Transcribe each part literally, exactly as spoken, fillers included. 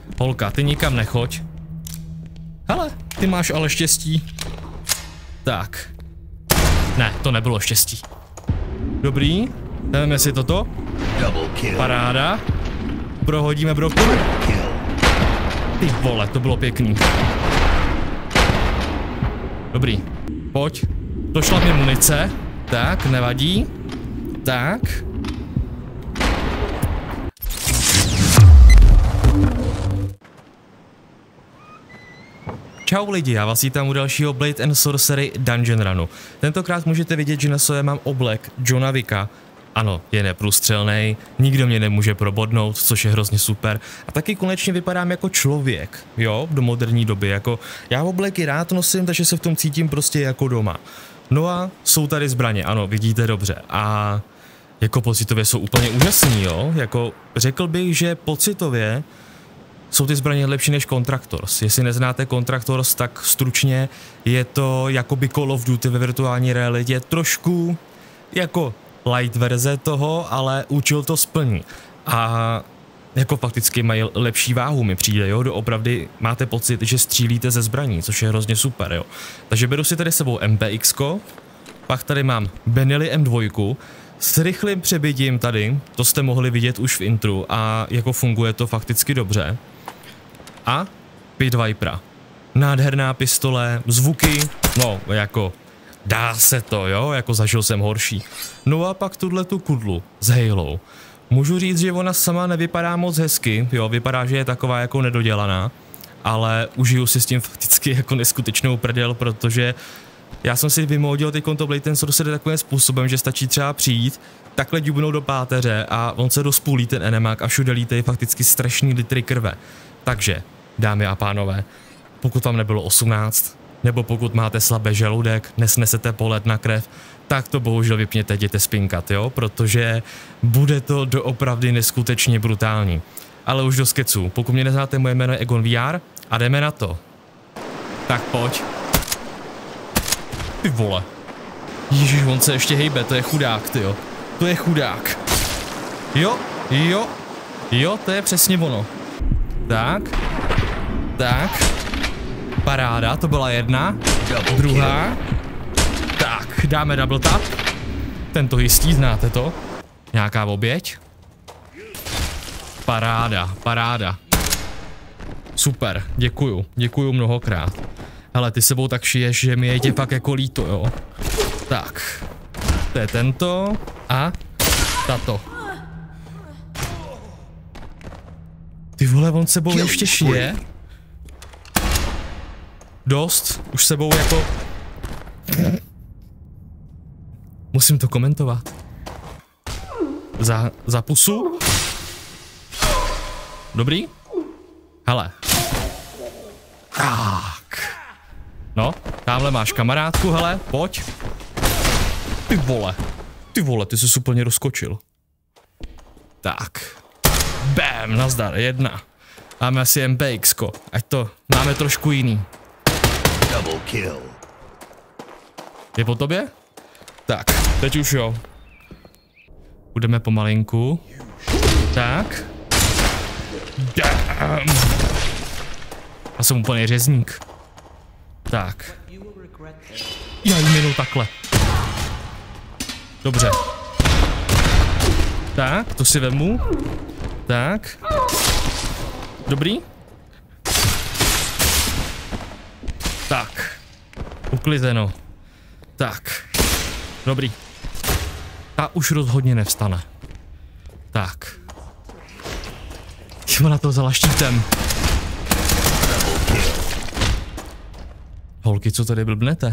Holka, ty nikam nechoď. Hele, ty máš ale štěstí. Tak. Ne, to nebylo štěstí. Dobrý. Jdeme si toto. Paráda. Prohodíme broku. Ty vole, to bylo pěkný. Dobrý. Pojď. Došla mi munice. Tak, nevadí. Tak. Čau lidi, já vás vítám u dalšího Blade and Sorcery Dungeon Runu. Tentokrát můžete vidět, že na sobě mám oblek Johna Wicka. Ano, je neprůstřelnej, nikdo mě nemůže probodnout, což je hrozně super. A taky konečně vypadám jako člověk, jo, do moderní doby, jako já obleky rád nosím, takže se v tom cítím prostě jako doma. No a jsou tady zbraně, ano, vidíte dobře. A jako pocitově jsou úplně úžasný, jo, jako řekl bych, že pocitově jsou ty zbraně lepší než Contractors. Jestli neznáte Contractors, tak stručně je to jakoby Call of Duty ve virtuální realitě, trošku jako light verze toho, ale účel to splní. A jako fakticky mají lepší váhu, mi přijde, jo, doopravdy máte pocit, že střílíte ze zbraní, což je hrozně super, jo. Takže beru si tady sebou M P X ko, pak tady mám Benelli M dva, s rychlým přebitím tady, to jste mohli vidět už v intru a jako funguje to fakticky dobře. A Pit Vipera. Nádherná pistole, zvuky, no jako dá se to, jo, jako zažil jsem horší. No a pak tuhle tu kudlu s Halo. Můžu říct, že ona sama nevypadá moc hezky, jo, vypadá, že je taková jako nedodělaná, ale užiju si s tím fakticky jako neskutečnou prdel, protože já jsem si vymodil teď to Blade and Sorcery takovým způsobem, že stačí třeba přijít, takhle dubnout do páteře a on se rozpůlí ten enemák a všude lítají fakticky strašný litry krve. Takže, dámy a pánové, pokud vám nebylo osmnáct, nebo pokud máte slabý žaludek, nesnesete pohled na krev, tak to bohužel vypněte, jděte spinkat, jo, protože bude to doopravdy neskutečně brutální. Ale už do skeců, pokud mě neznáte, moje jméno je Egon V R a jdeme na to. Tak pojď. Ty vole. Ježiš, on se ještě hejbe, to je chudák, tyjo. To je chudák. Jo, jo, jo, to je přesně ono. Tak, tak. Paráda, to byla jedna. Druhá. Tak, dáme double tap. Tento jistý, znáte to. Nějaká oběť. Paráda, paráda. Super, děkuju, děkuju mnohokrát. Hele, ty sebou tak šiješ, že mi je tě fakt jako líto, jo. Tak, to je tento a tato. Ty vole, on sebou ještě šije. Dost, už sebou jako... Musím to komentovat. Za, za pusu. Dobrý? Hele. Tak. No, tamhle máš kamarádku, hele, pojď. Ty vole. Ty vole, ty jsi úplně rozkočil. Tak. Bam, nazdar, jedna. Máme asi M P X ko, ať to máme trošku jiný. Double kill. Je po tobě? Tak, teď už jo. Budeme pomalinku. Tak. Damn. Já jsem úplně řezník. Tak. Já jim jenom takhle. Dobře. Tak, to si vemu. Tak. Dobrý? Tak. Uklizeno. Tak. Dobrý. Ta už rozhodně nevstane. Tak. Jsem na to vzala štítem. Holky, co tady blbnete?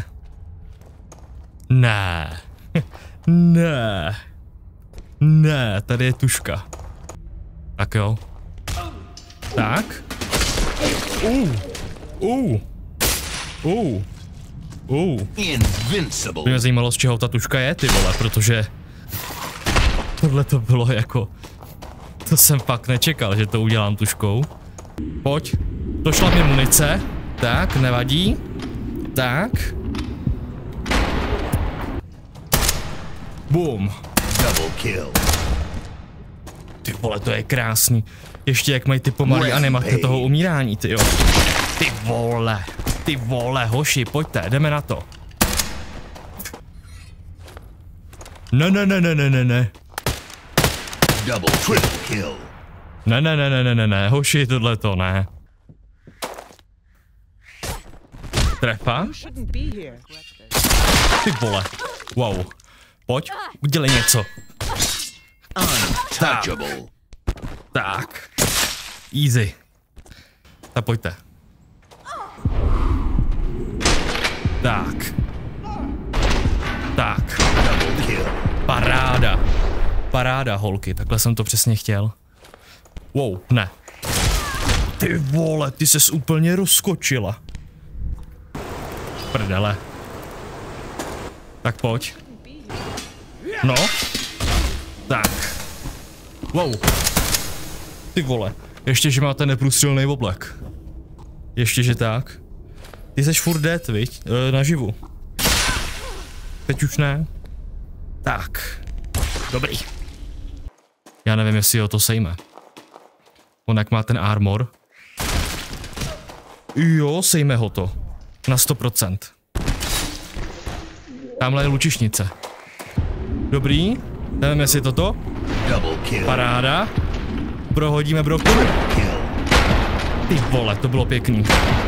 Ne. Ne. Ne, tady je tuška. Tak jo. Tak. Uh. Uh. Uh. Uh. Mě zajímalo, z čeho ta tuška je, ty vole, protože tohle to bylo jako... To jsem fakt nečekal, že to udělám tuškou. Pojď. Došla mi munice. Tak, nevadí. Tak. Boom. Double kill. Ty vole, to je krásný. Ještě jak mají ty pomalý animace toho umírání, ty jo. Ty vole, ty vole, hoši, pojďte, jdeme na to. Ne, ne, ne, ne, ne, ne, ne. Double triple kill. Ne, ne, ne, ne, ne, ne, ne, hoši, tohle to ne. Trefa? Ty vole, wow. Pojď, udělej něco. Tak. Tak. Easy. Tak pojďte. Tak. Tak. Paráda. Paráda, holky, takhle jsem to přesně chtěl. Wow, ne. Ty vole, ty ses úplně rozskočila. Prdele. Tak pojď. No. Tak. Wow. Ty vole. Ještě, že máte neprůstřelný oblek. Ještě, že tak. Ty seš furt dead, viď? E, naživu. Teď už ne. Tak. Dobrý. Já nevím, jestli ho to sejme. On jak má ten armor. Jo, sejme ho to. Na sto procent. Tamhle je lučišnice. Dobrý. Nevím, jestli toto. Paráda. Prohodíme broku. Ty vole, to bylo pěkný.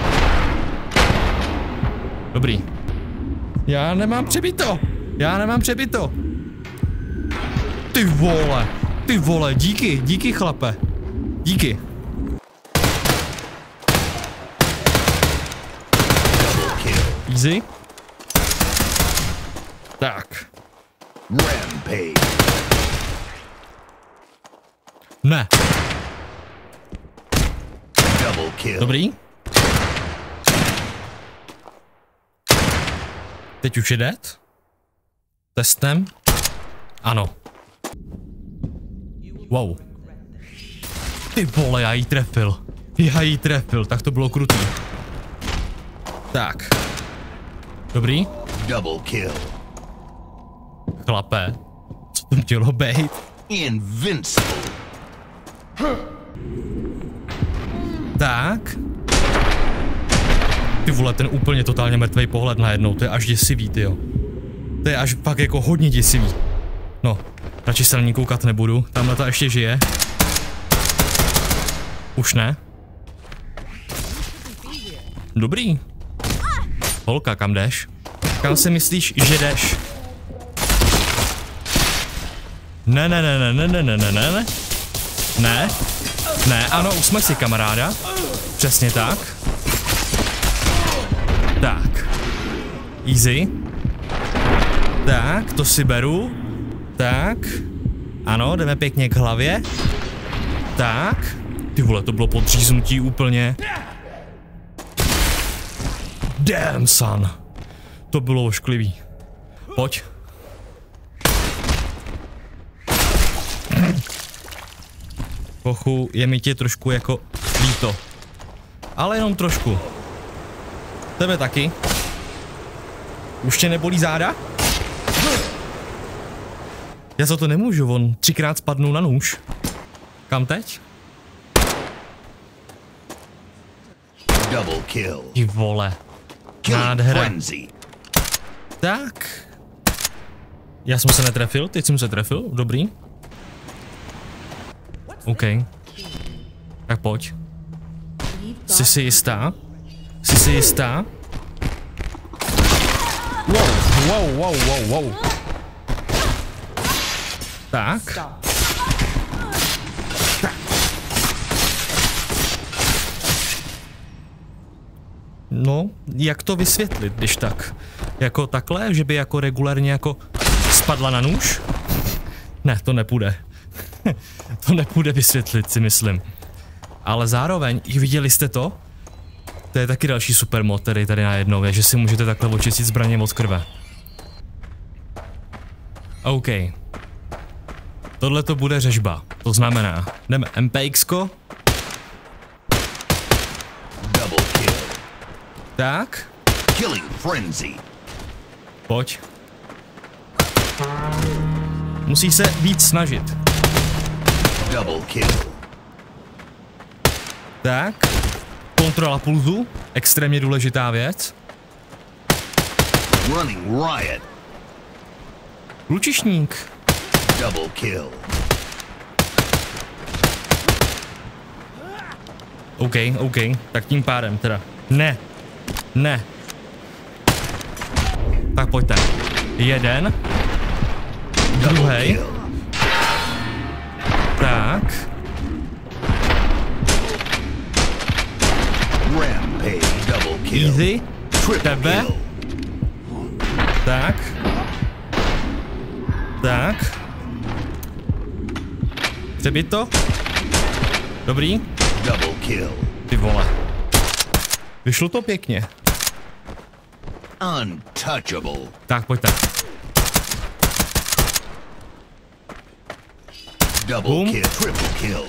Dobrý. Já nemám přebito. Já nemám přebito. Ty vole. Ty vole, díky, díky chlape. Díky. Easy. Tak. Ne. Dobrý. Teď už je dead. Testem. Ano. Wow. Ty vole, já jí trefil. Já jí trefil, tak to bylo krutý. Tak. Dobrý. Double kill. Chlape. Co to mělo být? Invincible. Tak. Ty vole, ten úplně totálně mrtvej pohled najednou, to je až děsivý, tyjo. To je až pak jako hodně děsivý. No, radši se na ní koukat nebudu, tamhle ta ještě žije. Už ne. Dobrý. Holka, kam jdeš? Kam si myslíš, že jdeš? Ne, ne, ne, ne, ne, ne, ne, ne, ne. Ne. Ne, ano, už jsme si, kamaráda. Přesně tak. Tak. Easy. Tak, to si beru. Tak. Ano, jdeme pěkně k hlavě. Tak. Ty vole, to bylo podříznutí úplně. Damn, son. To bylo ošklivý. Pojď. Pochu, je mi tě trošku jako líto. Ale jenom trošku. Tebe taky. Už tě nebolí záda? Já za to nemůžu, on třikrát spadnul na nůž. Kam teď? Double kill. Ty vole. Nádhera. Tak. Já jsem se netrefil, teď jsem se trefil, dobrý. OK. Tak pojď. Jsi si jistá? Jsi si jistá? Wow, wow, wow, wow, wow. Tak. No, jak to vysvětlit, když tak? Jako takhle, že by jako regulárně jako spadla na nůž? Ne, to nepůjde. To nepůjde vysvětlit, si myslím. Ale zároveň, viděli jste to? To je taky další super mod, který tady najednou je, že si můžete takhle očistit zbraně od krve. OK. Tohle to bude řežba. To znamená, jdeme MPXko. Tak. Pojď. Musí se víc snažit. Tak. Kontrola pulzu. Extrémně důležitá věc. Running riot. Lučišník. Double kill. OK, OK. Tak tím pádem teda. Ne. Ne. Tak pojďte. Jeden. Druhej. Tak. Rampage. Double kill. Easy. Triple Tebe. kill. Tak. Tak. Přebít to? Dobrý. Double kill. Ty vole. Vyšlo to pěkně. Untouchable. Tak pojďte. Double Boom. kill. Triple kill.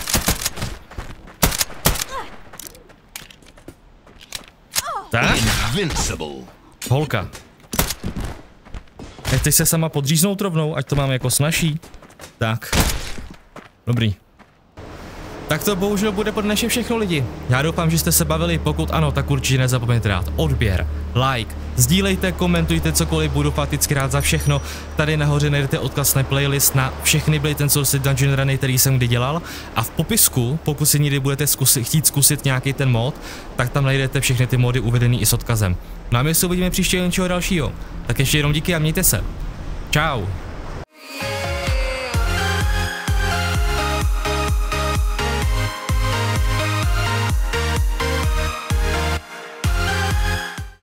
Tak. Invincible. Holka. Nechceš se sama podříznout rovnou, ať to máme jako snaží. Tak. Dobrý. Tak to bohužel bude pro dnešek všechno lidi. Já doufám, že jste se bavili, pokud ano, tak určitě nezapomeňte dát odběr, like, sdílejte, komentujte cokoliv, budu fakticky rád za všechno. Tady nahoře najdete odkaz na playlist na všechny Blade and Source Dungeon Runy, který jsem kdy dělal. A v popisku, pokud si někdy budete zkusit, chtít zkusit nějaký ten mod, tak tam najdete všechny ty mody uvedený i s odkazem. No a my se uvidíme příště něčeho dalšího. Tak ještě jenom díky a mějte se. Čau.